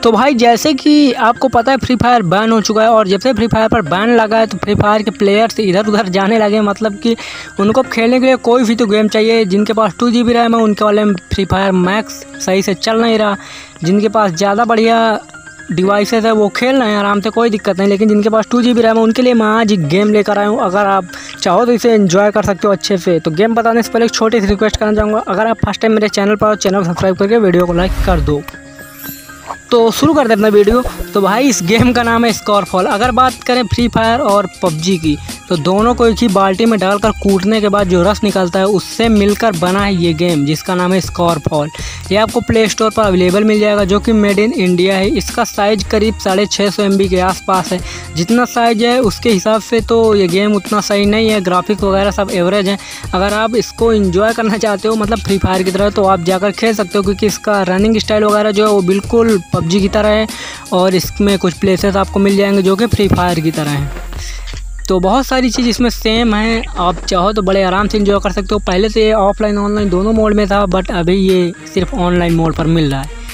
तो भाई जैसे कि आपको पता है फ्री फायर बैन हो चुका है, और जब से फ्री फायर पर बैन लगा है तो फ्री फायर के प्लेयर्स इधर उधर जाने लगे। मतलब कि उनको खेलने के लिए कोई भी तो गेम चाहिए। जिनके पास 2 GB रैम है उनके वाले में फ्री फायर मैक्स सही से चल नहीं रहा। जिनके पास ज़्यादा बढ़िया डिवाइसेस है वो खेल रहे हैं आराम से, कोई दिक्कत नहीं। लेकिन जिनके पास 2 GB रैम है उनके लिए मैं आज गेम लेकर आया हूँ। अगर आप चाहो तो इसे एंजॉय कर सकते हो अच्छे से। तो गेम बताने से पहले एक छोटी सी रिक्वेस्ट करना चाहूँगा, अगर आप फर्स्ट टाइम मेरे चैनल पर चैनल सब्सक्राइब करके वीडियो को लाइक कर दो। तो शुरू करते हैं अपना वीडियो। तो भाई इस गेम का नाम है स्कारफॉल। अगर बात करें फ्री फायर और पबजी की, तो दोनों को एक ही बाल्टी में डालकर कूटने के बाद जो रस निकलता है उससे मिलकर बना है ये गेम, जिसका नाम है स्कारफॉल। ये आपको प्ले स्टोर पर अवेलेबल मिल जाएगा, जो कि मेड इन इंडिया है। इसका साइज़ करीब 650 MB के आसपास है। जितना साइज है उसके हिसाब से तो ये गेम उतना सही नहीं है, ग्राफिक्स वगैरह सब एवरेज है। अगर आप इसको एंजॉय करना चाहते हो मतलब फ्री फायर की तरह, तो आप जाकर खेल सकते हो, क्योंकि इसका रनिंग स्टाइल वगैरह जो है वो बिल्कुल पबजी की तरह है। और इसमें कुछ प्लेसेस आपको मिल जाएंगे जो कि फ्री फायर की तरह हैं। तो बहुत सारी चीज़ इसमें सेम है, आप चाहो तो बड़े आराम से एंजॉय कर सकते हो। पहले से ये ऑफलाइन ऑनलाइन दोनों मोड में था, बट अभी ये सिर्फ ऑनलाइन मोड पर मिल रहा है।